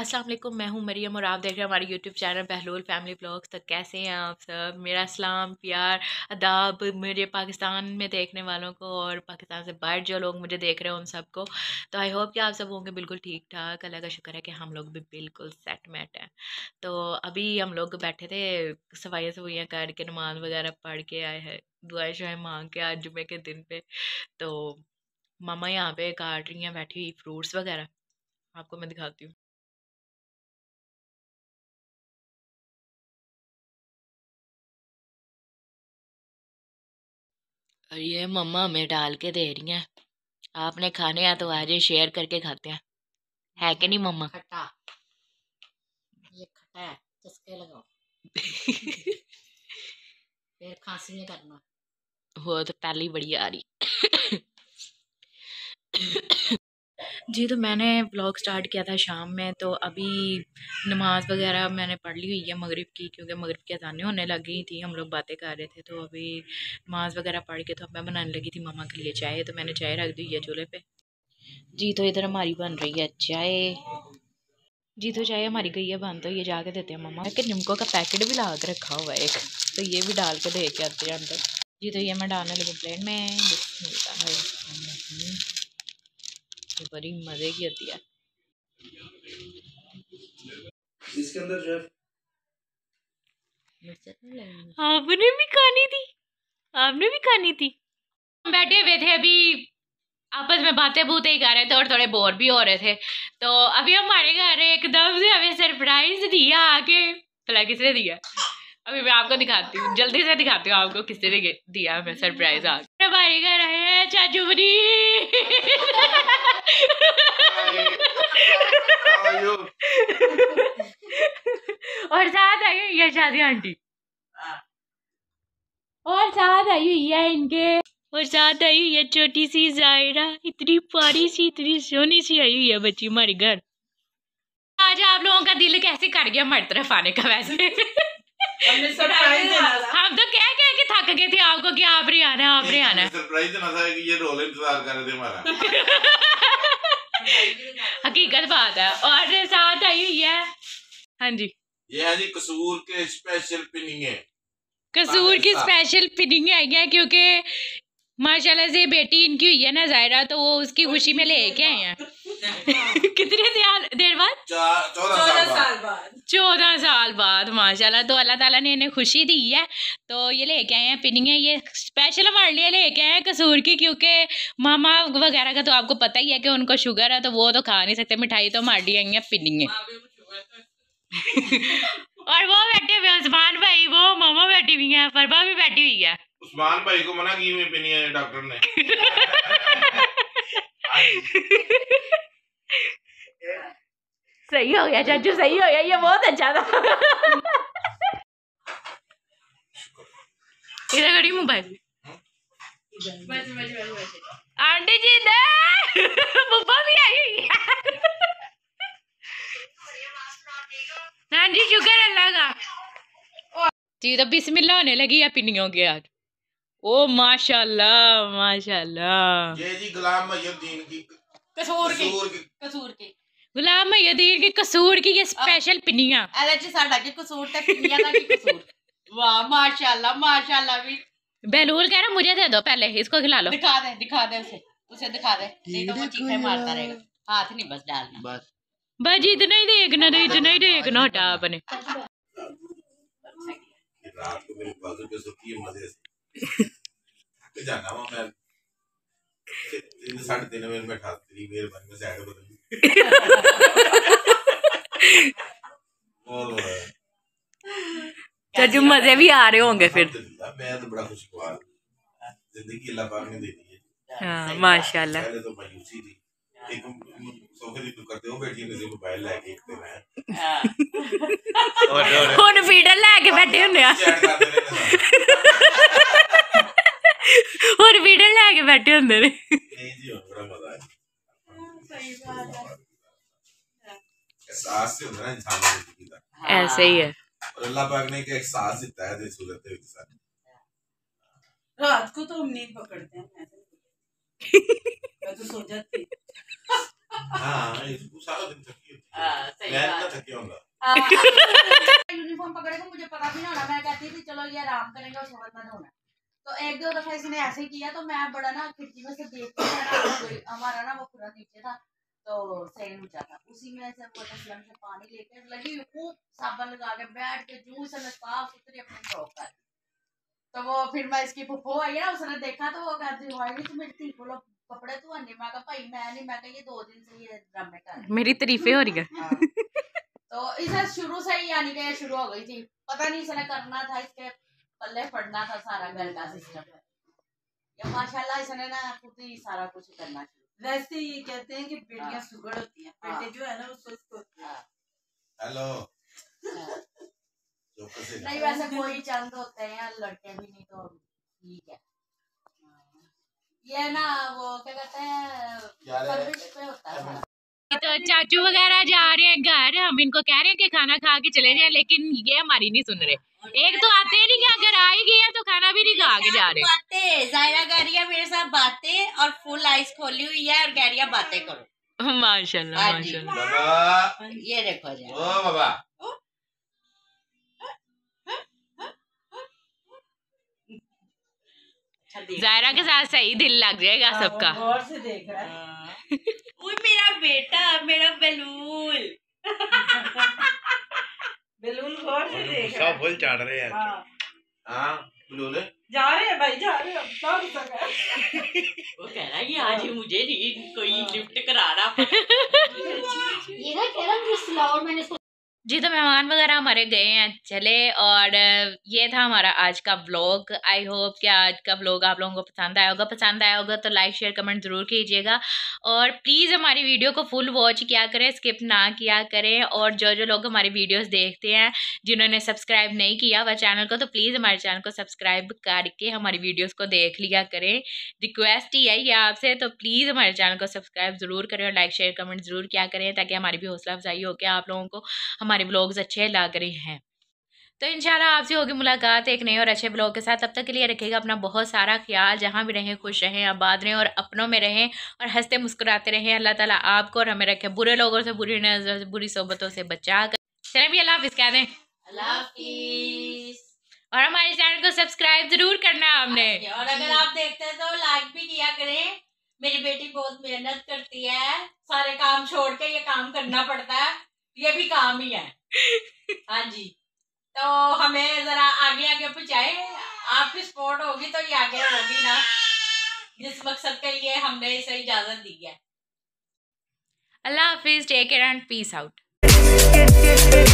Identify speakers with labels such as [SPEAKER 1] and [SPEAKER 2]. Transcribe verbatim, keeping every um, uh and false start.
[SPEAKER 1] अस्सलाम वालेकुम, मैं हूँ मरियम और आप देख रहे हैं हमारे YouTube channel Behlol family blogs. तो कैसे हैं आप सब? मेरा सलाम प्यार अदाब मेरे पाकिस्तान में देखने वालों को और पाकिस्तान से बाहर जो लोग मुझे देख रहे हैं उन सबको। तो आई होप कि आप सब होंगे बिल्कुल ठीक ठाक। अल्लाह का शुक्र है कि हम लोग भी बिल्कुल सेट मेट हैं। तो अभी हम लोग बैठे थे, सफाइयाँ सफाइयाँ करके नमाज वगैरह पढ़ के आए हैं, दुआएं शुआएं मांग के आज जुमे के दिन पे। तो मामा यहाँ पे काट रही हैं बैठी हुई फ्रूट्स वगैरह, आपको मैं दिखाती हूँ। और ये मम्मा हमें डाल के दे रही हैं, आपने खाने हैं तो आज शेयर करके खाते हैं, है कि नहीं मम्मा?
[SPEAKER 2] खट्टा, ये खट्टा है, चस्के लगाओ। फिर खांसी नहीं करना।
[SPEAKER 1] वो तो पहले ही बड़ी आ रही। जी, तो मैंने व्लॉग स्टार्ट किया था शाम में, तो अभी नमाज वगैरह मैंने पढ़ ली हुई है मगरिब की, क्योंकि मगरिब की अज़ानें होने लग गई थी, हम लोग बातें कर रहे थे। तो अभी नमाज वगैरह पढ़ के तो अब मैं बनाने लगी थी मम्मा के लिए चाय, तो मैंने चाय रख दी है चूल्हे पे। जी, तो इधर हमारी बन रही है चाय। जी, तो चाय हमारी गई है बन, तो ये जाके देते हैं मम्मा के। निम्को का पैकेट भी ला के रखा हुआ है एक, तो ये भी डाल के दे के आते हैं अंदर। जी, तो ये मैं डालने लगी प्लेट में। बिस्मिल्लाहिर्रहमानिर्रहीम। ये बड़ी मज़े की होती है। इसके अंदर जो है आपने भी खानी थी, आपने भी खानी थी। हम बैठे हुए थे अभी, आपस में बातें बूतें ही कर रहे थे और थोड़े बोर भी हो रहे थे। तो अभी हमारे घर एकदम से हमें सरप्राइज दिया आके। भला किसने दिया? अभी मैं आपको दिखाती हूँ, जल्दी से दिखाती हूँ आपको किसने दिया हमें सरप्राइज आके। हमारे घर आए हैं चाचू बनी। और साथ आई हुई है शादी आंटी, और साथ आई हुई है इनके, और साथ आई हुई है छोटी सी जायरा। इतनी प्यारी सी, इतनी सोनी सी आई हुई है बच्ची हमारे घर। आज आप लोगों का दिल कैसे कर गया हमारी तरफ आने का? वैसे हमने सरप्राइज देना था, हम तो कह कह के थक गए थे आपको कि आप नहीं आना, आप नहीं आना। सरप्राइज देना था कि ये रोल इंतजार कर रहे थे हमारा। हकीकत बात है। और साथ आई हुई है, हाँ जी, ये है जी कसूर के स्पेशल पिनिंग है। कसूर की स्पेशल पिनिंग आई है क्योंकि माशाल्लाह से बेटी इनकी हुई है ना जायरा, तो वो उसकी खुशी में लेके आए हैं। कितने देर बाद? चौदह साल बाद। चौदह साल बाद माशाल्लाह। तो अल्लाह ताला ने इन्हें खुशी दी है, तो ये लेके आए हैं पिनिंगे। ये स्पेशल हमारे लिए लेके आए हैं कसूर की, क्योंकि मामा वगैरह का तो आपको पता ही है कि उनको शुगर है, तो वो तो खा नहीं सकते मिठाई, तो हमारे लिए आई है पिनिंगे। और वो बैठे हुए उस्मान भाई, वो मामा बैठी हुई है, फरबा भी बैठी हुई है। उस्मान भाई को मना की हुई पिनी है डॉक्टर ने। सही हो गया चाचू, सही हो गया, ये बहुत अच्छा था। इधर खड़ी मोबाइल आंटी जी दे बुब्बा भी आई हुई है। हाँ जी, शुक्र अल्लाह का। जी, तो बिस्मिल्लाह होने लगी है पिनियों के आज। ओ माशाल्लाह माशाल्लाह। ये जी गुलाम मुहिउद्दीन की कसूर की कसूर की गुलाम मुहिउद्दीन की कसूर की ये स्पेशल पिनियां। अरे जी साडा की कसूर ते पिनियां दा की कसूर। वाह माशाल्लाह माशाल्लाह। भी बहलूल कह रहा मुझे दे दो पहले, इसको खिला लो। दिखा दे दिखा दे उसे, उसे दिखा दे, नहीं तो वो चीखे मारता रहेगा। हाथ नहीं बस डालना, बस बस इतना ही देखना, तो इतना ही देखना हटा अपने। रात को मेरी बाजू पे सोती है मजे से जाना वो मैं तीन साढ़े तीन बजे में उठा तेरी मेहरबानी में साइड बदल। चाचू मजे भी आ रहे होंगे फिर। मैं तो बड़ा खुशगवार, जिंदगी अल्लाह पाक ने दे दी है। हाँ माशाल्लाह। पहले तो मायूसी थी, एक सोफे पे करते हो बैठी ने मोबाइल लेके एक मैं हुन फीडर लेके बैठे हुंदे आ, हुन फीडर लेके बैठे हुंदे ने। नहीं जी बड़ा मजा आया। सही बात है, एहसास से होता है इंसान की जिंदगी का, ऐसे ही है। और अल्लाह पाक ने एक एहसास दिता है इस सूरत में इंसान। रात को तो हम नींद पकड़ते हैं, मैं तो सो जाती। हाँ, सारा दिन थकी होती है।
[SPEAKER 2] यूनिफॉर्म पकड़े तो मुझे पता भी ना होना, मैं कहती थी चलो ये आराम करेंगे उसके बाद मैं धोना। तो एक दो दफा इसने ऐसे ही किया तो मैं बड़ा ना खिड़की में से देखती हूँ, हमारा ना वो पूरा नीचे था तो सही ऊंचा था, उसी में से वो तसलम से पानी लेके लगी खूब साबुन लगा के बैठ के जूं से साफ सुथरी अपने फ्रॉक कर। तो वो फिर मैं इसकी फुफो आई ना, उसने देखा तो वो कहती भाई तू मेरी थी बोलो कपड़े तू अन्य, मैं कहा भाई मैं नहीं, मैं कहा ये दो दिन से ये ड्रामे कर
[SPEAKER 1] मेरी तारीफें हो रही है।
[SPEAKER 2] तो इसे शुरू से ही यानी कि शुरू हो गई थी, पता नहीं इसने करना था, इसके पल्ले पड़ना था सारा घर का सिस्टम। ये माशाल्लाह इसने ना खुद ही सारा कुछ करना चाहिए। वैसे ये कहते हैं कि बेटियां सुगड़ होती हैं, बेटे जो है ना वो सुस्त होते हैं। हेलो नहीं वैसे कोई चंद होते हैं लड़के भी, नहीं तो ठीक है। ये ना वो क्या कहते हैं परवरिश पे होता है।
[SPEAKER 1] तो चाचू वगैरह जा रहे हैं घर, हम इनको कह रहे हैं कि खाना खा के चले जाएं, लेकिन ये हमारी नहीं सुन रहे। एक तो आते ही नहीं, अगर आ ही गया तो खाना भी नहीं खा के जा रहे।
[SPEAKER 2] बातें जायरा गैरिया मेरे साथ बातें और फुल आइस खोली हुई है और गैरिया बातें करो।
[SPEAKER 1] माशाल्लाह माशाल्लाह।
[SPEAKER 2] ये देखो जी
[SPEAKER 3] ओ बाबा
[SPEAKER 1] जायरा के साथ सही दिल लग जाएगा सबका।
[SPEAKER 2] गौर से देख रहा है। ओए मेरा बेटा, मेरा बेलून बेलून गौर से देख रहा है।
[SPEAKER 3] सब फुल चढ़ रहे हैं। हाँ बेलून
[SPEAKER 2] जा रहे हैं भाई, जा रहे हैं अब सका।
[SPEAKER 1] वो कह रहा है कि आज मुझे नहीं कोई लिफ्ट करा रहा।
[SPEAKER 2] ये ना कह रहा मुझे स्लाउड मैंने
[SPEAKER 1] जी तो मेहमान वगैरह हमारे गए हैं चले, और ये था हमारा आज का व्लॉग। आई होप कि आज का व्लॉग आप लोगों को पसंद आया होगा। पसंद आया होगा तो लाइक शेयर कमेंट ज़रूर कीजिएगा, और प्लीज़ हमारी वीडियो को फुल वॉच किया करें, स्किप ना किया करें। और जो जो लोग हमारी वीडियोस देखते हैं जिन्होंने सब्सक्राइब नहीं किया हुआ चैनल को, तो प्लीज़ हमारे चैनल को सब्सक्राइब करके हमारी वीडियोज़ को देख लिया करें। रिक्वेस्ट ही है ये आपसे, तो प्लीज़ हमारे चैनल को सब्सक्राइब ज़रूर करें और लाइक शेयर कमेंट ज़रूर किया करें, ताकि हमारी भी हौसला अफजाई हो के आप लोगों को हमारे ब्लॉग्स अच्छे लग रहे हैं। तो इंशाल्लाह आपसे होगी मुलाकात एक नए और अच्छे ब्लॉग के साथ। तब तक के लिए रखिएगा अपना बहुत सारा ख्याल, जहाँ भी रहें खुश रहें, आबाद रहें और अपनों में रहें और हंसते मुस्कुराते रहें। अल्लाह ताला आपको और हमें रखे बुरे लोगों से, बुरी नजर से, बुरी सोबतों से बचा कर। चलें भी अल्लाह हाफिज़ कह दें।
[SPEAKER 2] अल्लाह हाफिज़।
[SPEAKER 1] और हमारे चैनल को सब्सक्राइब जरूर करना है हमने,
[SPEAKER 2] और अगर आप देखते हैं तो लाइक भी किया करें। मेरी बेटी बहुत मेहनत करती है, सारे काम छोड़ के ये काम करना पड़ता है, ये भी काम ही है। हाँ जी, तो हमें जरा आगे आगे पहुंचाए, आपकी सपोर्ट होगी तो ये आगे होगी ना, जिस मकसद के लिए हमने इसे इजाजत दी है।
[SPEAKER 1] अल्लाह हाफिज़, take care and peace out.